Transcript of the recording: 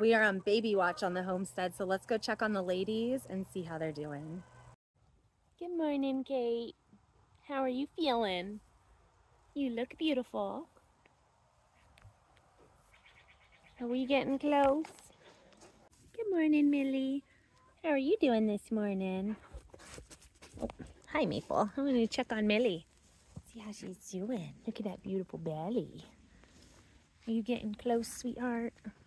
We are on baby watch on the homestead, so let's go check on the ladies and see how they're doing. Good morning, Kate. How are you feeling? You look beautiful. Are we getting close? Good morning, Millie. How are you doing this morning? Oh, hi, Maple. I'm going to check on Millie. See how she's doing. Look at that beautiful belly. Are you getting close, sweetheart?